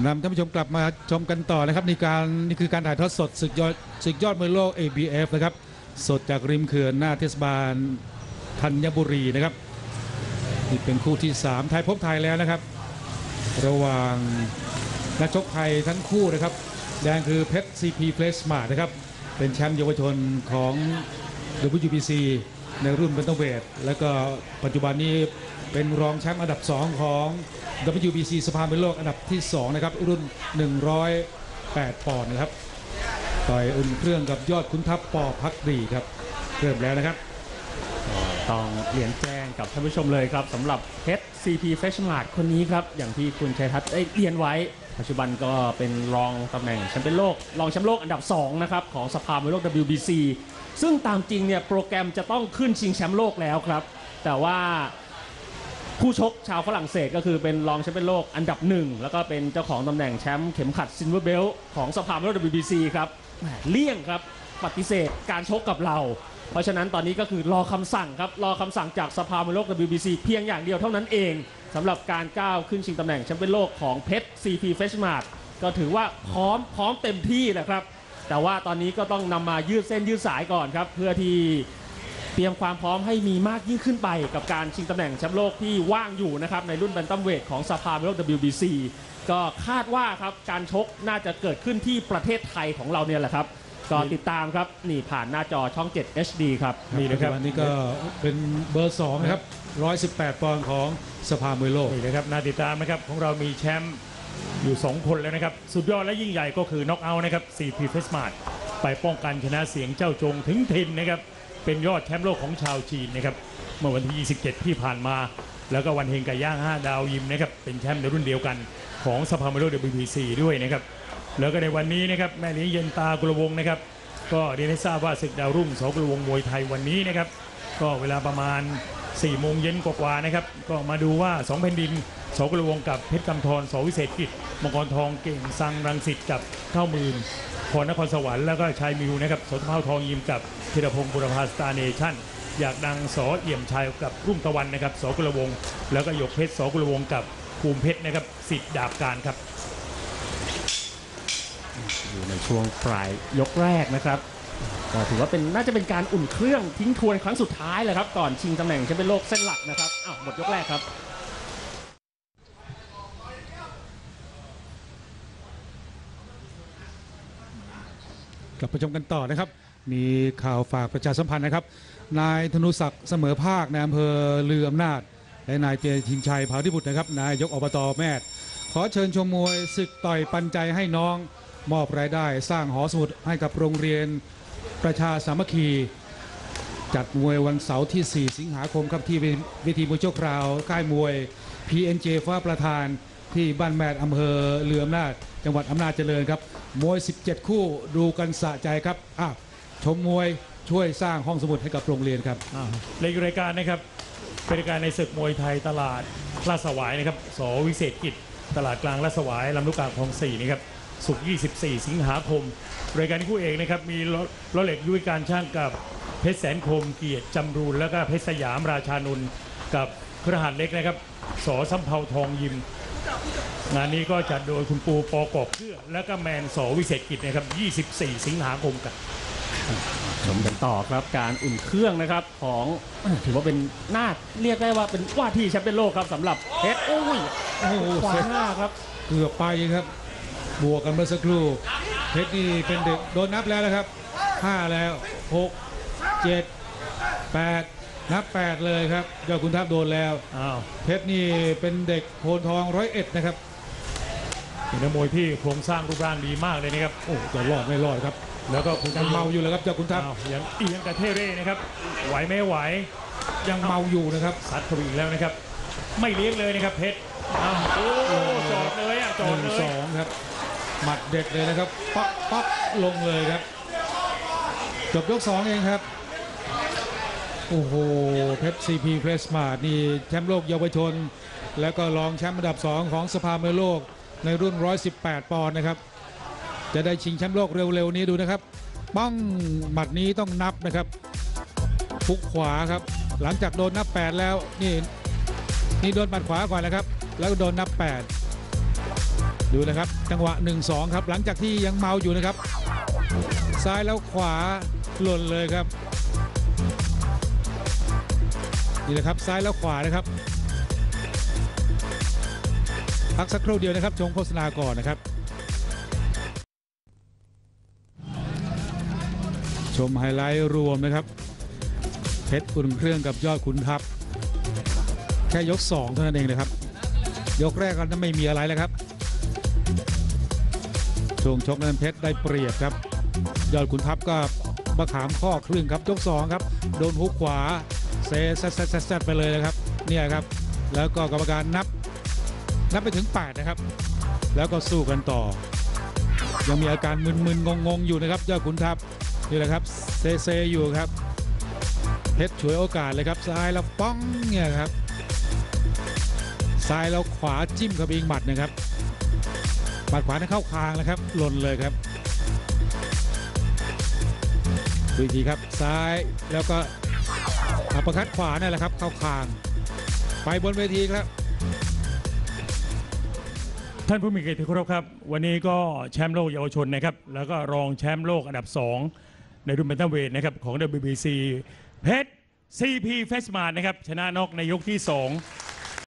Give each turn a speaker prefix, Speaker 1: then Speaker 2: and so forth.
Speaker 1: นำท่านผู้ชมกลับมาชมกันต่อนะครับนี่คือการถ่ายทอดสดศึกยอดมวยโลก ABF นะครับสดจากริมเขื่อนหน้าเทศบาลธัญบุรีนะครับนี่เป็นคู่ที่3ไทยพบไทยแล้วนะครับระหว่างนักชกไทยทั้งคู่นะครับแดงคือเพชร CP Fresh Smart นะครับเป็นแชมป์เยาวชนของ WBC ในรุ่นแบนตัมเวทแล้วก็ปัจจุบันนี้เป็นรองแชมป์อันดับ2ของ WBC สภามวยโลกอันดับที่2นะครับรุ่น108 ปอนด์นะครับต่อยอุ่นเครื่องกับยอดขุนทัพป.ภักดีครับเริ่มแล้วนะครับ
Speaker 2: ต้องเรียนแจ้งกับท่านผู้ชมเลยครับสำหรับเพชร CP Fresh Smart คนนี้ครับอย่างที่คุณชัยทัศน์ได้เรียนไว้ปัจจุบันก็เป็นรองตำแหน่งแชมป์เป็นโลกรองแชมป์โลกอันดับ2นะครับของสภามวยโลก WBC ซึ่งตามจริงเนี่ยโปรแกรมจะต้องขึ้นชิงแชมป์โลกแล้วครับแต่ว่าผู้ชกชาวฝรั่งเศสก็คือเป็นรองแชมป์เป็นโลกอันดับ1แล้วก็เป็นเจ้าของตำแหน่งแชมป์เข็มขัดซิลเวอร์เบลต์ของสภามวยโลก WBC ครับเลี่ยงครับปฏิเสธการชกกับเราเพราะฉะนั้นตอนนี้ก็คือรอคำสั่งครับรอคำสั่งจากสภามวยโลก WBC เพียงอย่างเดียวเท่านั้นเองสำหรับการก้าวขึ้นชิงตำแหน่งแชมป์เป็นโลกของเพชร CP Fresh Smart ก็ถือว่าพร้อมเต็มที่แหละครับแต่ว่าตอนนี้ก็ต้องนำมายืดเส้นยืดสายก่อนครับเพื่อที่เตรียมความพร้อมให้มีมากยิ่งขึ้นไปกับการชิงตำแหน่งแชมป์โลกที่ว่างอยู่นะครับในรุ่นแบนตัมเวทของสภามวยโลก WBC ก็คาดว่าครับการชกน่าจะเกิดขึ้นที่ประเทศไทยของเราเนี่ยแหละครับก็ติดตามครับนี่ผ่านหน้าจอช่อง7 HD ครับ
Speaker 1: นี่นะครับวันนี้ก็เป็นเบอร์2นะครับ118 ปอนด์ของสภามวยโลก
Speaker 3: นี่นะครับน่าติดตามนะครับของเรามีแชมป์อยู่2คนแล้วนะครับสุดยอดและยิ่งใหญ่ก็คือน็อกเอาท์นะครับ CP Fresh Smart ไปป้องกันชนะเสียงเจ้าจงถึงถิ่นนะครับเป็นยอดแชมป์โลกของชาวจีนนะครับเมื่อวันที่27ที่ผ่านมาแล้วก็วันเฮงไก่ย่าง5ดาวยิมนะครับเป็นแชมป์ในรุ่นเดียวกันของสภามวยโลก WBC ด้วยนะครับแล้วก็ในวันนี้นะครับแม่เลี้ยงเย็นตากุลวงศ์นะครับก็เรียนให้ทราบว่าศึกดาวรุ่งสกุลวงศ์มวยไทยวันนี้นะครับก็เวลาประมาณ4 โมงเย็นกว่าๆนะครับก็มาดูว่า2แผ่นดินสกุลวงศ์กับเพชรกำธรสวิเศษกิจมังกรทองเก่งสังรังสิตกับข้าวหมื่นพรนครสวรรค์แล้วก็ชายมิวนะครับสนเผ่าทองยิมกับธีรพงศ์บุรพาสตาร์เนชั่นอยากดังสเอี่ยมชัยกับรุ่งตะวันนะครับสกุลวงศ์แล้วก็หยกเพชรสกุลวงศ์กับภูมิเพชรนะครับสิทธิ์ดาบการครับ
Speaker 2: อยู่ในช่วงปลายยกแรกนะครับก็ถือว่าน่าจะเป็นการอุ่นเครื่องทิ้งทวนครั้งสุดท้ายเลยครับก่อนชิงตำแหน่งแชมป์เป็นโลกเส้นหลักนะครับหมดยกแรกครับ
Speaker 1: กลับมาชมกันต่อนะครับมีข่าวฝากประชาสัมพันธ์นะครับนายธนุศักดิ์เสมอภาคในอำเภอลืออำนาจและนายเจทินชัยเผาธิบุตรนะครับนายกอบต.แม่ขอเชิญชมมวยศึกต่อยปันใจให้น้องมอบรายได้สร้างหอสมุดให้กับโรงเรียนประชาสามัคคีจัดมวยวันเสาร์ที่4 สิงหาคมครับที่เวทีมวยชั่วคราวค่ายมวย PNJ ฟ้าประธานที่บ้านแมดอำเภอเรืออำนาจจังหวัดอำนาจเจริญครับมวย17 คู่ดูกันสะใจครับชมมวยช่วยสร้างห้องสมุดให้กับโรงเรียนครับ
Speaker 3: รายการนะครับเป็นรายการในศึกมวยไทยตลาดลาดสวายนะครับสวิเศษกิจตลาดกลางลาดสวายลำลูกกาคลอง4นะครับศุกร์24 สิงหาคมรายการคู่เอกนะครับมีล้อเหล็กยุ้ยการช่างกับเพชรแสนคมเกียรติจำรูนแล้วก็เพชรสยามราชานนท์กับเครือข่ายเล็กนะครับสสำเภาทองยิมงานนี้ก็จัดโดยคุณปูปอกอบเพื่อแล้วก็แมนสวิเศษกิจนะครับ24 สิงหาคมกัน
Speaker 2: ชมกันต่อครับการอุ่นเครื่องนะครับของถือว่าเป็นน่าเรียกได้ว่าเป็นว่าที่แชมป์เป็นโลกครับสำหรับเพชรขวาหน้าครับ
Speaker 1: เกือบไปครับบวกกันเมื่อสักครู่เพชรนี่เป็นเด็กโดนนับแล้วนะครับ5แล้ว6 7 8นับ8เลยครับยอดขุนทัพโดนแล้วเพชรนี่เป็นเด็กโพนทอง101นะครับ
Speaker 3: เป็นนักมวยที่โครงสร้างรูปร่างดีมากเลยนะครับ
Speaker 1: จะรอดไม่รอดครับ
Speaker 3: แล้วก็
Speaker 1: ยังเมาอยู่เลยครับเจ้าขุนทัพ
Speaker 3: ยังเอียงกระเทเร่นะครับไหวไม่ไหว
Speaker 1: ยังเมาอยู่นะครับ
Speaker 3: ซัดทวีอีกแล้วนะครับไม่เลี้ยงเลยนะครับเพชรจอดเลยจอดเลย
Speaker 1: 2ครับหมัดเด็ดเลยนะครับปั๊บลงเลยครับจบยก2เองครับโอ้โหเพชร CP Fresh Smart นี่แชมป์โลกเยาวชนแล้วก็รองแชมป์อันดับ2ของสภามวยโลกในรุ่น118 ปอนด์นะครับจะได้ชิงแชมป์โลกเร็วๆนี้ดูนะครับปั้งหมัดนี้ต้องนับนะครับฟุกขวาครับหลังจากโดนนับ8แล้วนี่โดนหมัดขวาก่อนนะครับแล้วก็โดนนับ8 ดูนะครับจังหวะ 1-2 ครับหลังจากที่ยังเมาอยู่นะครับซ้ายแล้วขวาหล่นเลยครับนี่แหละครับซ้ายแล้วขวานะครับพักสักครู่เดียวนะครับชมโฆษณาก่อนนะครับชมไฮไลท์รวมนะครับเพชรอุ่นเครื่องกับยอดขุนทัพแค่ยก2เท่านั้นเองนะครับยกแรกก็ไม่มีอะไรแล้วครับช่วงชกนั้นเพชรได้เปรียบครับยอดขุนทัพก็มะขามข้อครึ่งครับยก2ครับโดนฮุกขวาเซไปเลยนะครับเนี่ยครับแล้วก็กรรมการนับไปถึง8นะครับแล้วก็สู้กันต่อยังมีอาการมึนๆงงๆอยู่นะครับยอดขุนทัพนี่แหละครับเซอยู่ครับเพชรฉวยโอกาสเลยครับซ้ายแล้วป้องเนี่ยครับซ้ายแล้วขวาจิ้มกับอีกหมัดนะครับหมัดขวานั้นเข้าคางนะครับหล่นเลยครับดูอีกทีครับซ้ายแล้วก็อัปเปอร์คัตขวานั่นแหละครับเข้าคางไปบนเวทีครับ
Speaker 3: ท่านผู้มีเกียรติที่เคารพครับวันนี้ก็แชมป์โลกเยาวชนนะครับแล้วก็รองแชมป์โลกอันดับ2ในรุ่นแบนตัมเวทนะครับของ WBC เพชร CP เฟสมาร์นะครับชนะน็อกในยกที่2